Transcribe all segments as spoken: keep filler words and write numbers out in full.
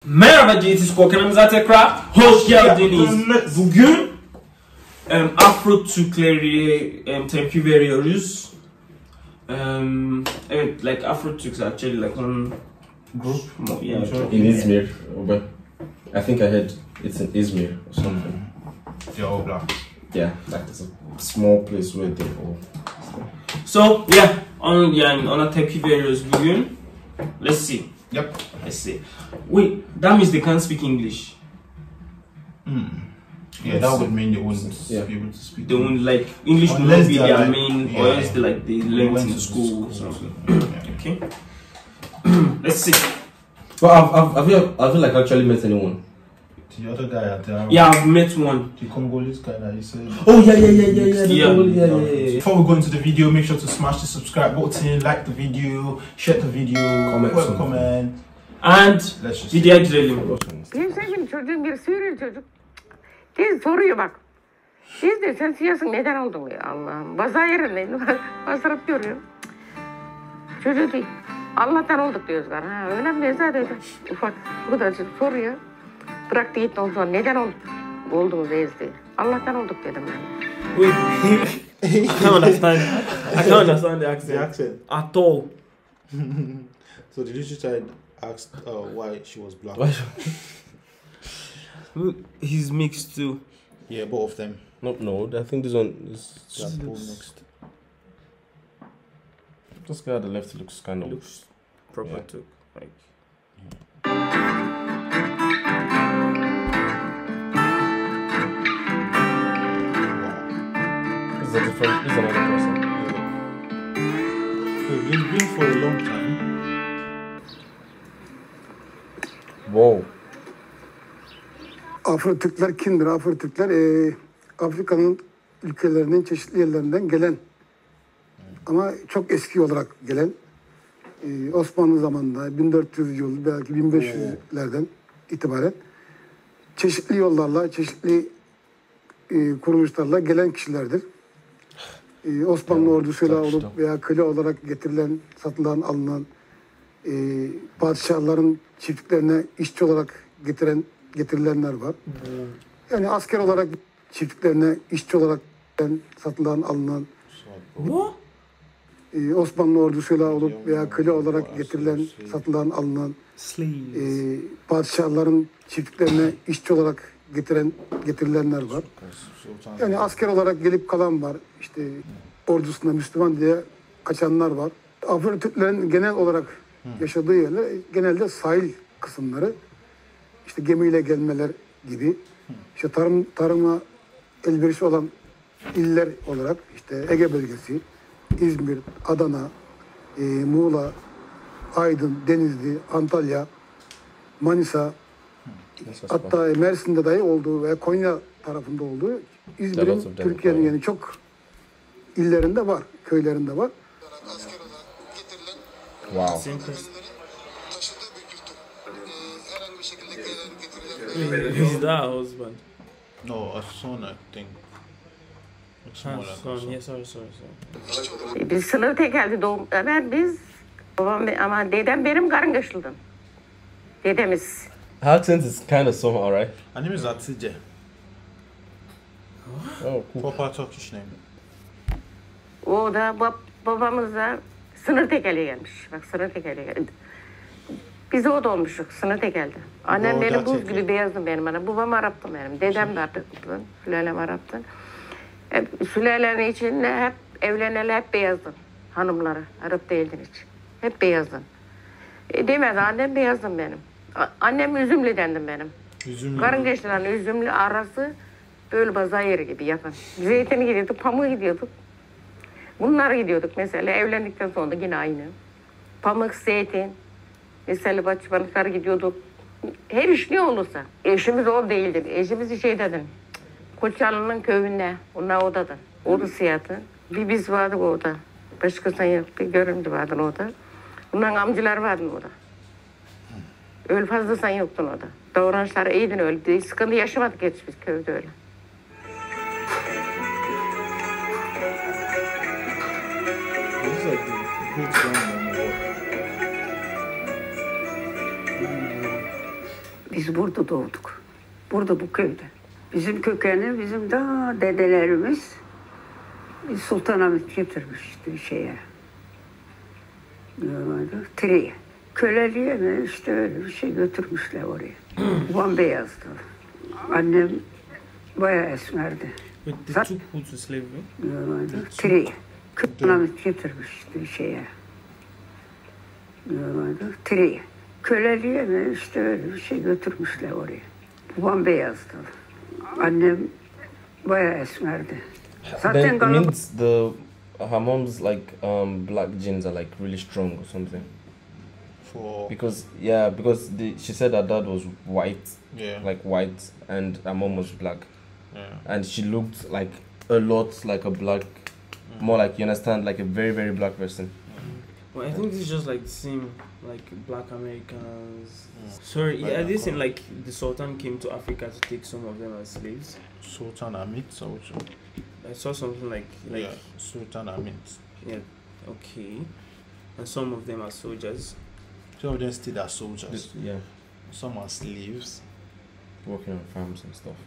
Merhaba G T Squad kanalımıza tekrar hoş geldiniz. Bugün um, Afro Türklere um, tepki veriyoruz. Um, evet, like Afro Turks actually like one group. Yeah, in Izmir, but I think I heard it's in Izmir or something. They're all black. Yeah, like it's a small place where they all. So yeah, on yani ona tepki veriyoruz bugün. Let's see. Yep. Let's see. Wait, that means they can't speak English. Mm. Yeah, that would mean they wouldn't Yeah. be able to speak. They won't like English will Unless not be they're their like- main, yeah, or else they yeah. like they They learn went in to school or school. something. Yeah. Okay. Let's see. Well, I've, I've, have you, have you like actually met anyone? The other guy at the Yeah, I've met one. the Congolese guy that you said. Oh yeah, yeah, yeah, yeah, yeah, the Yeah. Congolese- yeah, yeah, yeah, yeah. Before we go into the video, make sure to smash the subscribe button, like the video, share the video, Comment put a something. comment. And Let's just videoya girelim. Benim sevgilim çocuğum bir Suriyeli çocuk. Biz soruyor bak. Biz de sen siyasın neden oldun ya Allah'ım. Baza yerindeyim. Basırıp görüyor. Çocuğu değil. Allah'tan olduk diyorlar. Ha, öyle mi? Zaten ufak. Bu da soruyor. Bıraktı gitti ondan sonra neden olduk? Oldunuz ezdi. Allah'tan olduk dedim ben. Wait, I can't understand. I can't understand the accent. The accent. At all. So the literature child asked uh, why she was black. Why? He's mixed too. Yeah, both of them. No, no, I think this one is. They are both mixed. This guy at the left looks kind of. Looks proper Yeah. too. Like. Wow. This is a different. This is another person. We've been been for a long time. Wow. Afro Türkler kimdir? Afro Türkler e, Afrika'nın ülkelerinin çeşitli yerlerinden gelen ama çok eski olarak gelen e, Osmanlı zamanında bin dört yüz yıl belki bin beş yüzlerden itibaren çeşitli yollarla, çeşitli e, kuruluşlarla gelen kişilerdir. E, Osmanlı ordusuyla olup veya köle olarak getirilen, satılan, alınan e, padişahların çiftliklerine işçi olarak getiren getirilenler var. Yani asker olarak çiftliklerine işçi olarak satılan, alınan, What? e, Osmanlı ordusuyla olup veya köle olarak getirilen, satılan, alınan Slaves. e, padişahların çiftliklerine işçi olarak getiren getirilenler var. Yani asker olarak gelip kalan var. İşte ordusunda Müslüman diye kaçanlar var. Afro Türklerin genel olarak yaşadığı yerler genelde sahil kısımları. İşte gemiyle gelmeler gibi. İşte tarım tarıma elverişli olan iller olarak işte Ege bölgesi, İzmir, Adana, e, Muğla, Aydın, Denizli, Antalya, Manisa, hatta Mersin'de dahi olduğu ve Konya tarafında olduğu İzmir'in, Türkiye'nin yani çok illerinde var, köylerinde var. Wow. Who's that husband? No, a son, I think. Looks more Ah, like a son. son. Yeah, sorry, sorry, sorry. E, Biz sınır tekeldi doğum. Ben biz babam be- ama dedem benim karıngaşlıdım. Dedemiz. Her accent is kind of somehow, right? Her name is Atije. Oh, cool. Proper Turkish name. O da bab babamız da sınır tekeliğe gelmiş. Bak sınır tekeliğe geldi. Biz o da olmuşuk sınır tekeldi. Annem O benim da buz tekeli. gibi beyazdı benim annem. Babam Arap'tı benim. Dedem de Arap'tı. Sülalem Arap'tı. Hep sülalenin içinde hep evleneli hep beyazdın. Hanımları. Arap değildin hiç. Hep beyazdın. E, demez annem beyazdım benim. A- annem Üzümlü'dendim benim. Üzümlü. Karıngeçli'nin Üzümlü arası böyle baza yeri gibi yakın. Zeytini gidiyorduk, pamuğu gidiyorduk. Bunlar gidiyorduk mesela evlendikten sonra da yine aynı. Pamuk, zeytin, mesela bahçıvanlıklar gidiyorduk. Her iş ne olursa. Eşimiz o değildi. Eşimiz şey dedin. Koçanlı'nın köyünde, onlar odadı. Oda siyahı. Bir biz vardık orada. Başkasından yok, bir göründü vardı orada. Bunların amcalar vardı orada. Öyle fazla sen yoktun orada. Davranışlar iyiydin öyle. Bir sıkıntı yaşamadık hiç biz köyde öyle. This is like the great grandmother. Biz burada doğduk. Burada bu köyde. Bizim kökeni bizim daha dedelerimiz Sultanahmet getirmişti şeye. Tire'ye. Köleliğe mi işte öyle bir şey götürmüşler oraya. Babam beyazdı. Annem bayağı esmerdi. But they took who to slavery? Tire'ye. Sultanahmet getirmişti şeye. Tire'ye. Köleliğe mi işte öyle bir şey götürmüşler oraya. Babam beyazdı. Annem bayağı esmerdi. Then it means the her mom's like um black genes are like really strong or something. For Because yeah, because the, she said her dad was white, yeah, like white, and her mom was black, yeah. and she looked like a lot like a black, more like you understand, like a very very black person. Well, I think this is just like the same, like black Americans. Mm. Sorry, Like yeah, this that. in like the Sultan came to Africa to take some of them as slaves. Sultan Amit, so I saw something like like yeah, Sultan Amit. yeah, okay, and some of them are soldiers. Some of them still are soldiers. This, yeah, Some are slaves. working on farms and stuff.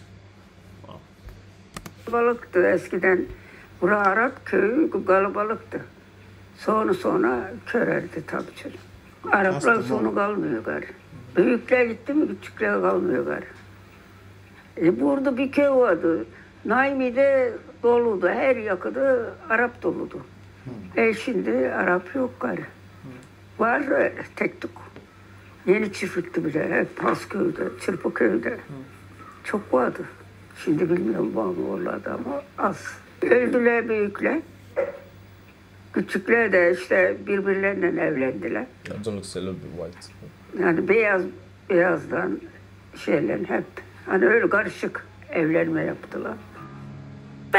Kalabalıktı eskiden. Bura Arap köyü kalabalıktı. Sonra sonra körerdi tabii canım. Araplar Aslında- sonu kalmıyor gari. Büyükler gitti mi küçükler kalmıyor gari. E burada bir köy vardı. Naimi'de doludu. Her yakıda Arap doludu. E şimdi Arap yok gari. Var öyle tek tük. Yeni çiftlikti bile. Hep Pasköy'de, Çırpıköy'de. Çok vardı. Şimdi bilmiyorum var mı oralarda ama az. Öldüler büyükler. Küçükler de işte birbirleriyle evlendiler. That don't look a little bit white. Yani beyaz beyazdan şeyler hep hani öyle karışık evlenme yaptılar. But,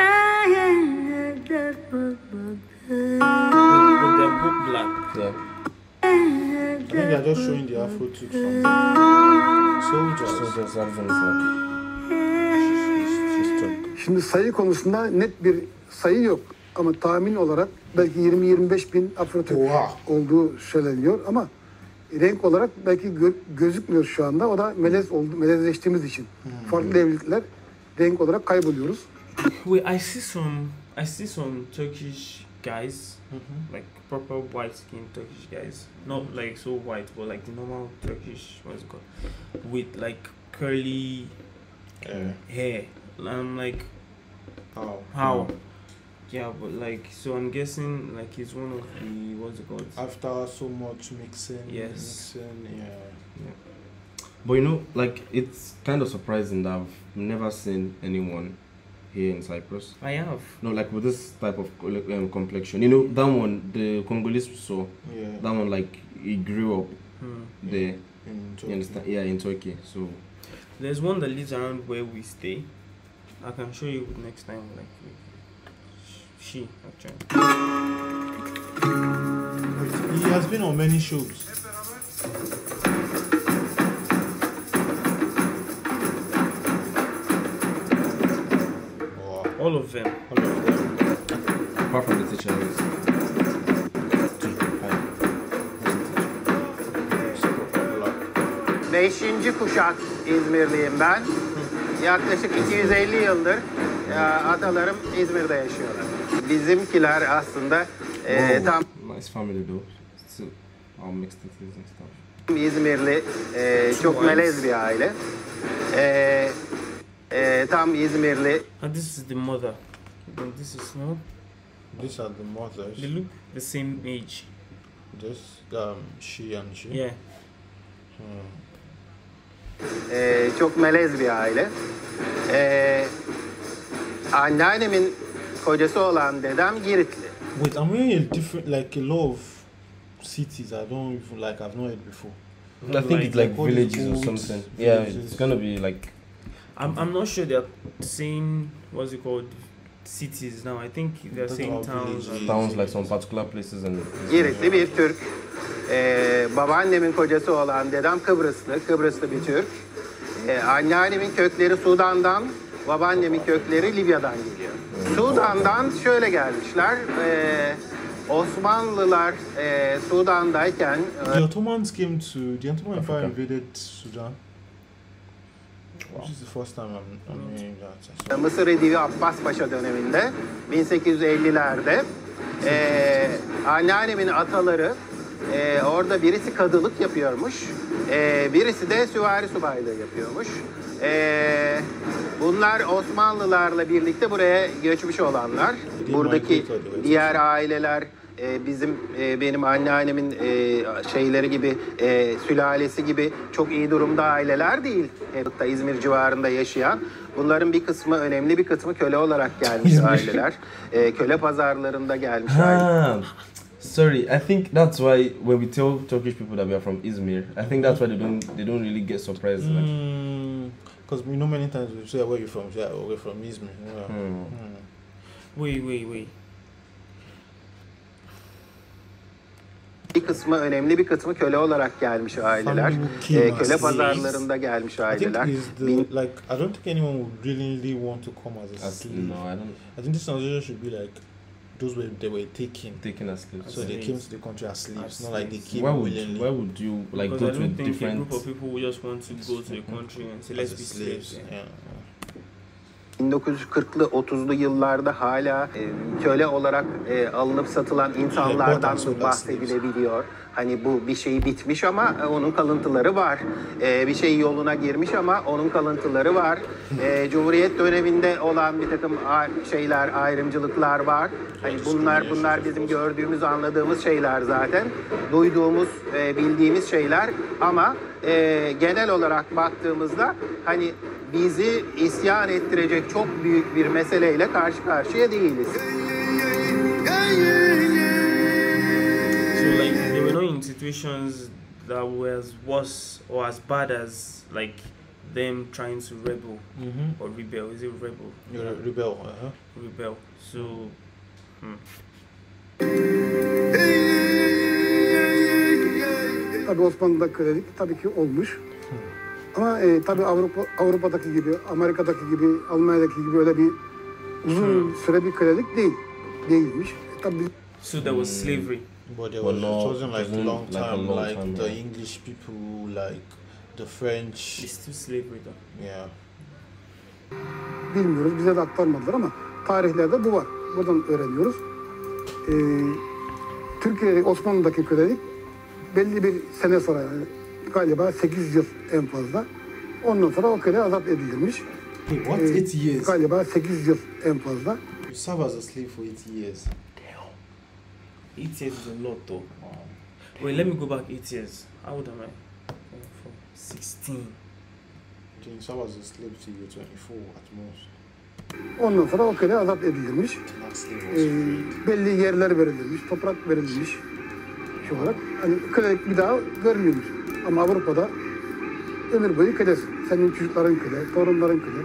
but they're both black. Yeah. I think they are just showing the Afro too from soldiers. So there's something like she's Turk. Şimdi sayı konusunda net bir sayı yok. Ama tahmin olarak belki yirmi yirmi beş bin Afro-Türk Oha. olduğu söyleniyor ama renk olarak belki gö- gözükmüyor şu anda. O da melez oldu, melezleştiğimiz için. Farklı evlilikler renk olarak kayboluyoruz. Wait, I see some, I see some Turkish guys, like proper white skinned Turkish guys, not like so white, but like the normal Turkish, what's it called, with like curly Yeah. hair. And I'm like, How? how? Yeah, but like, so I'm guessing like he's one of the, what's it called? After so much mixing, Yes. mixing, yeah. But you know, like it's kind of surprising that I've never seen anyone here in Cyprus. I have. No, like with this type of col- um, complexion. You know, that one, the Congolese we saw, Yeah. that one like he grew up Hmm. there. In You Turkey. understand? Yeah, in Turkey. So There's one that lives around where we stay. I can show you next time. Like she actually. He has been on many shows. Wow. All of them. All of them. apart from the teachers. Beşinci kuşak İzmirliyim ben. Yaklaşık iki yüz elli yıldır ya, atalarım İzmir'de yaşıyorlar. Bizimkiler aslında e, tam Nice family though. Still all mixed entities and stuff. İzmirli, e, çok melez bir aile. E, e, tam İzmirli. And this is the mother. And this is no. These are the mothers. They look the same age. This, um, she and she. Yeah. Hmm. E, çok melez bir aile. E, anneannemin kocası olan dedem Giritli. Wait, I'm hearing a different, like a lot of cities. I don't even like. I've not heard before. I think it's like all these villages or old something. Yeah, villages. it's gonna be like I'm, I'm not sure they're saying, what's it called, cities now. I think they're Talking saying about towns. villages. And towns, like some particular places and. Giritli bir Türk. Ee, babaannemin kocası olan dedem Kıbrıslı, Kıbrıslı bir Türk. Ee, anneannemin kökleri Sudan'dan, babaannemin kökleri Libya'dan geliyor. Sudan'dan şöyle gelmişler. Ee, Osmanlılar e, Sudan'dayken The Ottomans came to the Ottoman Empire invaded Sudan. This is the first time I'm, I'm hearing that. Mısır Edivi Abbas Paşa döneminde bin sekiz yüz ellilerde e, anneannemin ataları e, orada birisi kadılık yapıyormuş. E, birisi de süvari subaylığı yapıyormuş. E, bunlar Osmanlılarla birlikte buraya göçmüş olanlar. Buradaki diğer aileler e, bizim e, benim anneannemin e, şeyleri gibi e, sülalesi gibi çok iyi durumda aileler değil. Hatta İzmir civarında yaşayan. Bunların bir kısmı, önemli bir kısmı köle olarak gelmiş aileler. E, köle pazarlarında gelmiş aileler. Sorry, I think that's why when we tell Turkish people that we are from Izmir, I think that's why they don't they don't really get surprised. Because mm, you know many times we say where you from, yeah, we're from Izmir. Yeah. Hmm. Mm. Wait, wait, wait. Bir kısmı, önemli bir kısmı köle olarak gelmiş aileler. E, köle pazarlarında gelmiş aileler. I think the, Bin... like I don't think anyone would really, really want to come as a As, slave. no, I don't. I think this transition should be like those were they were taken. Taken as slaves. So they came to the country as slaves, As not like they slaves. came Why would willingly. why would you like Because go I to a don't think different? a group of people who just want to go to a country and say let's as be slaves. slaves. Yeah. bin dokuz yüz kırklı otuzlu yıllarda hala e, köle olarak e, alınıp satılan insanlardan bahsedilebiliyor. Hani bu bir şey bitmiş ama e, onun kalıntıları var. E, bir şey yoluna girmiş ama onun kalıntıları var. E, Cumhuriyet döneminde olan bir takım şeyler, ayrımcılıklar var. Hani bunlar bunlar bizim gördüğümüz, anladığımız şeyler zaten. Duyduğumuz, e, bildiğimiz şeyler ama e, genel olarak baktığımızda hani bizi isyan ettirecek çok büyük bir meseleyle karşı karşıya değiliz. So like they were not in situations that were as worse or as bad as like them trying to rebel Mm-hmm. or rebel. Is it rebel? You're a rebel. Uh-huh. Rebel. So hmm. Tabii Osmanlı'da kölelik tabii ki olmuş. Ama e, tabii Avrupa Avrupa'daki gibi, Amerika'daki gibi, Almanya'daki gibi öyle bir uzun süre bir kölelik değil, değilmiş. Tabii So there was slavery. But there But was, no, it wasn't like wasn't long like a time, long like time, the yeah. English people, like the French. It's still slavery though. Yeah. bilmiyoruz, bize de aktarmadılar ama tarihlerde bu var. Buradan öğreniyoruz. E, Türkiye, Osmanlı'daki kölelik belli bir sene sonra, yani galiba sekiz yıl en fazla. Ondan sonra o köle azat edilmiş. What? E, Eight years? Galiba sekiz yıl en fazla. You serve as a slave for eight years. Eight years is a lot though. Wait, let me go back eight years. How old am I? twenty-four. sixteen. Then you serve as a slave till you're twenty-four at most. Ondan sonra o köle azat edilmiş. Last slave E, was freed. belli yerler verilmiş, toprak verilmiş. Şu olarak hani kölelik bir daha görmüyormuş. Ama Avrupa'da ömür boyu kölesin. Senin çocukların köle, torunların köle.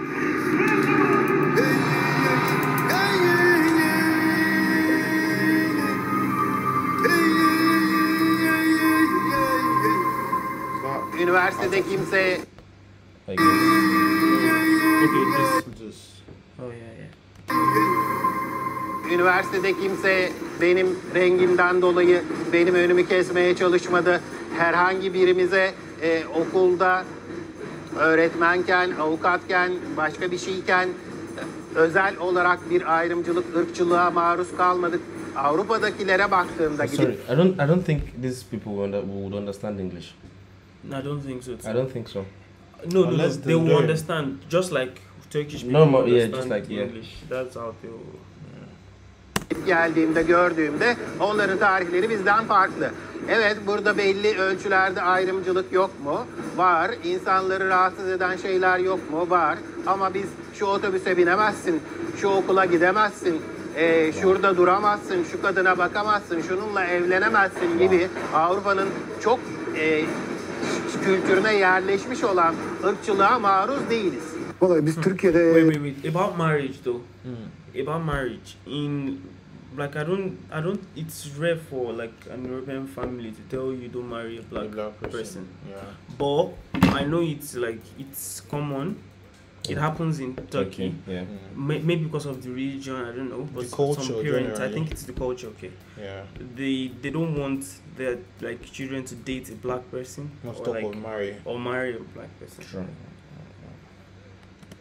Üniversitede kimse Like, Okay, this. Just Oh yeah, yeah. üniversitede kimse benim rengimden dolayı benim önümü kesmeye çalışmadı. Herhangi birimize e, okulda öğretmenken, avukatken, başka bir şeyken e, özel olarak bir ayrımcılık, ırkçılığa maruz kalmadık. Avrupa'dakilere baktığımda sorry, gidip I don't I don't think these people will under, would understand English. I don't think so. Too. I don't think so. No, no, no. Unless They they will learn. understand, just like Turkish people Normal, yeah, understand just like, yeah. English. That's how they will. geldiğimde, gördüğümde onların tarihleri bizden farklı. Evet, burada belli ölçülerde ayrımcılık yok mu? Var. İnsanları rahatsız eden şeyler yok mu? Var. Ama biz şu otobüse binemezsin, şu okula gidemezsin, e, şurada duramazsın, şu kadına bakamazsın, şununla evlenemezsin gibi Avrupa'nın çok e, kültürüne yerleşmiş olan ırkçılığa maruz değiliz. Vallahi biz Türkiye'de Wait, wait, wait. About marriage, though. About marriage, in like I don't, I don't. It's rare for like an European family to tell you don't marry a black, a black person. person. Yeah. But I know it's like it's common. It happens in Turkey. Yeah. May- Maybe because of the religion, I don't know. But The culture some parents, I generally. think it's the culture. Okay, Yeah. they they don't want their like children to date a black person Not or talk like of marry. or marry a black person. Sure.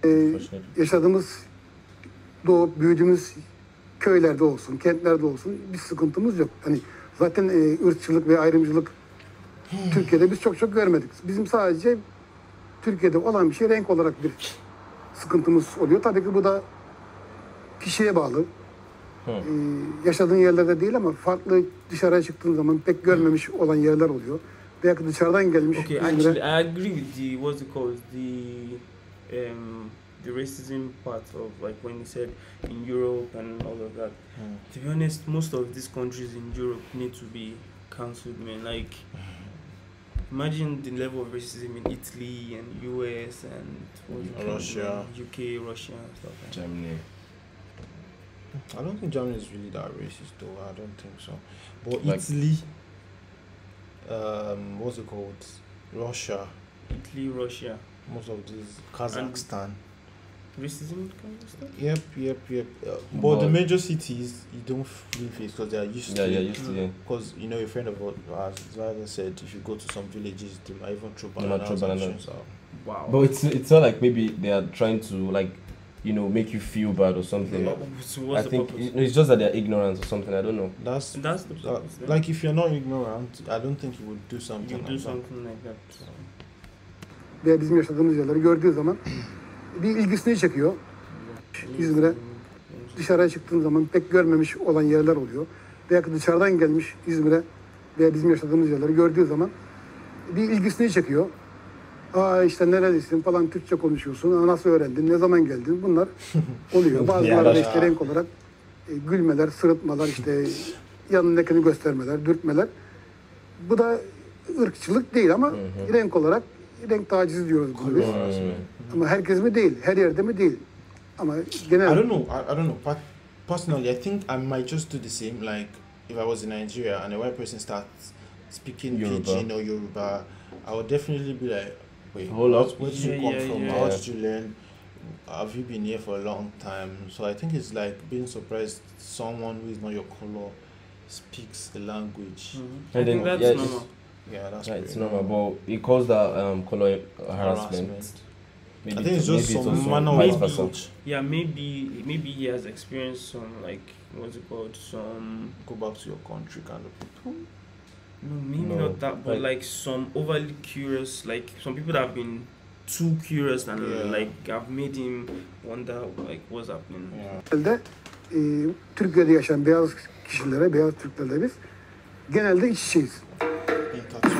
Ee, yaşadığımız, doğup büyüdüğümüz köylerde olsun, kentlerde olsun bir sıkıntımız yok. Hani zaten e, ırkçılık ve ayrımcılık Türkiye'de biz çok çok görmedik. Bizim sadece Türkiye'de olan bir şey renk olarak bir sıkıntımız oluyor. Tabii ki bu da kişiye bağlı. Ee, yaşadığın yerlerde değil ama farklı dışarıya çıktığın zaman pek görmemiş olan yerler oluyor. Belki dışarıdan gelmiş. Okay, İzmir'e- actually, I agree with the what's it called the um the racism part of like when you said in Europe and all of that. To be honest, most of these countries in Europe need to be cancelled, man. Like, imagine the level of racism in Italy and U S and what's it called, Russia. U K, Russia, and stuff like that. Germany. I don't think Germany is really that racist, though. I don't think so. But Like- Italy, um, what's it called? Russia, Italy, Russia, most of these, Kazakhstan. racism kind of stuff. Yep, yep, yep. Uh, but, But- the major cities, you don't really face because they are used Yeah, to yeah, it. used to yeah. Because, you know, a friend of ours, Zvaga said, if you go to some villages, they might even throw They might bananas throw and bananas. shit out. Wow. But it's it's not like maybe they are trying to like, you know, make you feel bad or something. Yeah. So I what's the think purpose? it- it's just that they're ignorant or something. I don't know. That's, That's the uh, purpose. then. like, if you're not ignorant, I don't think you would do something you like do that. something like that. veya bizim yaşadığımız yerleri gördüğü zaman bir ilgisini çekiyor. İzmir'e dışarıya çıktığın zaman pek görmemiş olan yerler oluyor. Belki dışarıdan gelmiş İzmir'e veya bizim yaşadığımız yerleri gördüğü zaman bir ilgisini çekiyor. Aa işte nerelisin falan, Türkçe konuşuyorsun, aa, nasıl öğrendin, ne zaman geldin, bunlar oluyor. Bazıları da işte renk olarak e, gülmeler, sırıtmalar, işte yanındakini göstermeler, dürtmeler. Bu da ırkçılık değil ama renk olarak renk tacizi diyoruz bunu biz. Ama herkes mi değil, her yerde mi değil. Ama genel I don't know. I, I don't know. But personally, I think I might just do the same. Like if I was in Nigeria and a white person starts speaking Yoruba. Pidgin or Yoruba, I would definitely be like, "Wait, Hold where, up. where did you Yeah, come yeah, from? yeah. How did you learn? Have you been here for a long time?" So I think it's like being surprised someone who is not your color speaks the language. I And think then, that's yeah, normal. Yeah, that's Yeah, it's pretty normal, but it calls that um, color harassment. harassment. Maybe I think it's just maybe some also manner vice of versa. approach. Yeah, maybe maybe he has experienced some like what's it called? Some Go back to your country, kind of people. no, maybe No, not that, but like- like some overly curious, like some people that have been too curious and Yeah. like have made him wonder like what's happening. Yeah. genelde e, Türkiye'de yaşayan beyaz kişilere, beyaz Türklerle biz genelde iç içeyiz. In touch.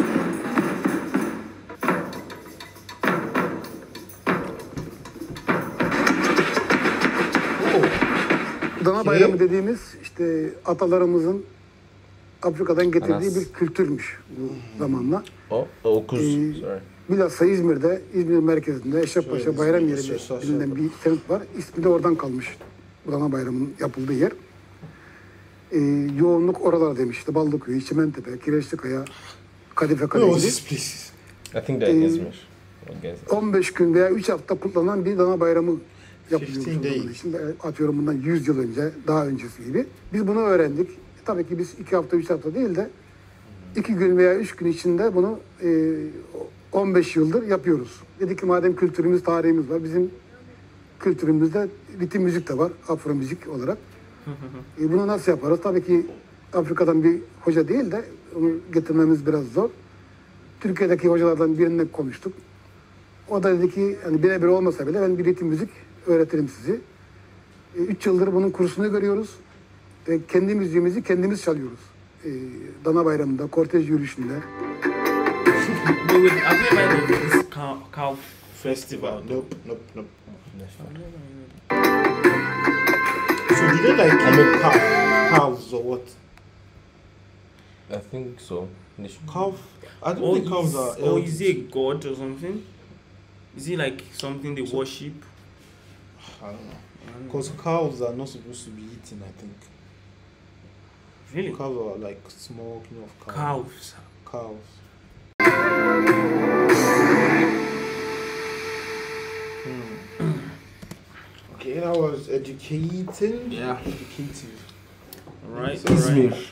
Dana bayramı dediğimiz işte atalarımızın Afrika'dan getirdiği Anas. bir kültürmüş bu zamanla. Oh, okuz. Ee, Sorry. Bilhassa İzmir'de, İzmir merkezinde Eşrefpaşa Şöyle, Bayram İzmir, Yeri sağ- sağ- denilen bir semt var. İsmi de oradan kalmış. Bu Dana Bayramı'nın yapıldığı yer. Ee, yoğunluk oralar demiş. İşte Ballıkuyu, Çimentepe, Kireçlikaya, Kadife Where was Kalesi. this place? I think they're Ee, İzmir. I guess. on beş gün veya üç hafta kutlanan bir Dana Bayramı yapılıyor. fifteen days. Şimdi atıyorum bundan yüz yıl önce, daha öncesi gibi. Biz bunu öğrendik. Tabii ki biz iki hafta, üç hafta değil de iki gün veya üç gün içinde bunu e, on beş yıldır yapıyoruz. Dedik ki madem kültürümüz, tarihimiz var, bizim kültürümüzde ritim müzik de var, afro müzik olarak. E, bunu nasıl yaparız? Tabii ki Afrika'dan bir hoca değil de onu getirmemiz biraz zor. Türkiye'deki hocalardan birine konuştuk. O da dedi ki hani birebir olmasa bile ben bir ritim müzik öğretirim sizi. E, üç yıldır bunun kursunu görüyoruz. E, kendi müziğimizi kendimiz çalıyoruz. E, Dana Bayramı'nda, kortej yürüyüşünde. They would have you heard of this cow, cow Festival. festival? Nope, nope, nope. So do they like I kill mean- cow, cows or what? I think so. They should- Cow? I don't Or think cows is, are. or is he a god or something? Is he like something they worship? I don't know. Because cows are not supposed to be eaten. I think Really? cows are like small, you know, cow. Cows. Cows. Hmm. Okay, that was educating. Yeah. Educative. Right. Izmir. Right.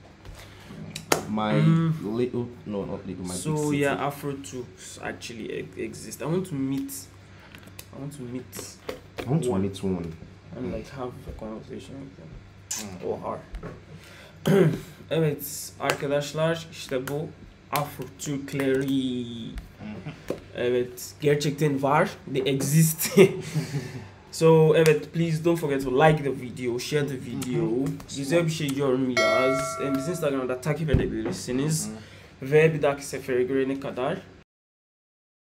My Mm. little, no, not little, my big So city. yeah, Afro Turks actually e- exist. I want to meet I want to meet. I want to one. meet one. And like have a conversation with them. Or her. Evet arkadaşlar işte bu Afro-Türkleri. Evet gerçekten var. They exist. So evet please don't forget to like the video, share the video. Güzel bir şey yorum yaz. Bizi Instagram'da takip edebilirsiniz. Ve bir dahaki sefere görene kadar